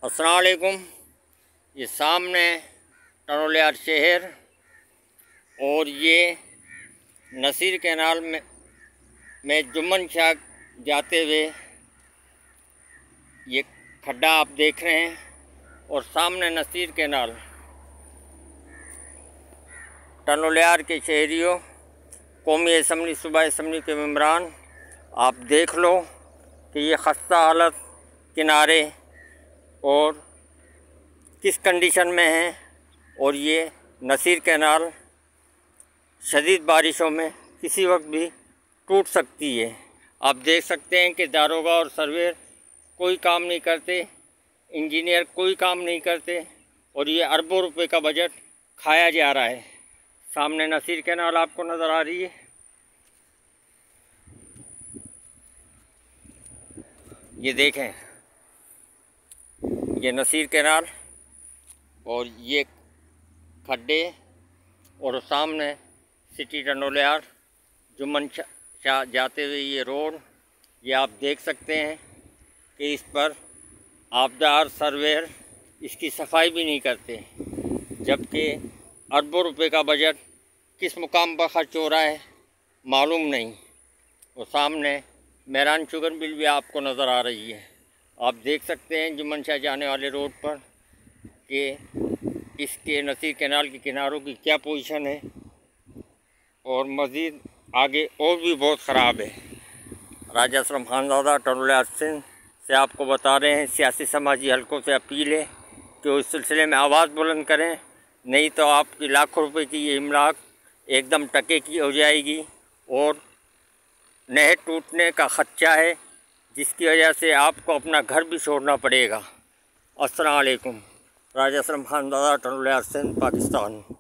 अस्सलाम वालेकुम। ये सामने टनोलियार शहर और ये नसीर कैनाल में जुम्मन शाह जाते हुए ये खड्डा आप देख रहे हैं और सामने नसीर कैनाल। टनोलियार के शहरियों, कौमी असम्बली, सूबाई असम्बली के मेम्बरान, आप देख लो कि ये खस्ता हालत किनारे और किस कंडीशन में है। और ये नसीर कैनाल शदीद बारिशों में किसी वक्त भी टूट सकती है। आप देख सकते हैं कि दारोगा और सर्वेयर कोई काम नहीं करते, इंजीनियर कोई काम नहीं करते और ये अरबों रुपए का बजट खाया जा रहा है। सामने नसीर कैनाल आपको नज़र आ रही है। ये देखें, ये नसीर कैनाल और ये खड्डे और सामने सिटी टनोलियार जुम्मन शाह जाते हुए ये रोड। ये आप देख सकते हैं कि इस पर आबदार सर्वेयर इसकी सफाई भी नहीं करते, जबकि अरबों रुपए का बजट किस मुकाम पर खर्च हो रहा है मालूम नहीं। और सामने मेहरान शुगर मिल भी आपको नज़र आ रही है। आप देख सकते हैं जुम्मन शाह जाने वाले रोड पर कि इसके नसीर कैनाल के किनारों की क्या पोजीशन है और मज़ीद आगे और भी बहुत ख़राब है। राजा असलम खानज़ादा टनोलियार सिंध से आपको बता रहे हैं, सियासी समाजी हलकों से अपील है कि उस सिलसिले में आवाज़ बुलंद करें, नहीं तो आपकी लाखों रुपए की ये इमलाक एकदम टके की हो जाएगी और नहर टूटने का ख़दशा है, जिसकी वजह से आपको अपना घर भी छोड़ना पड़ेगा। अस्सलाम वालेकुम। राजा असलम खानज़ादा टनोलियार सिंध, पाकिस्तान।